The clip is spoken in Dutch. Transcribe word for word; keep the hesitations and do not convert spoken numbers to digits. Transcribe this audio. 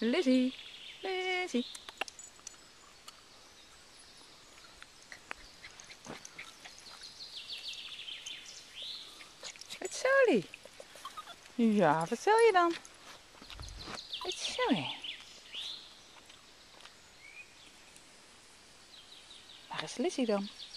Lizzie, Lizzie. Wat zou die? Ja, wat zal je dan? Wat zou je? Waar is Lizzie dan?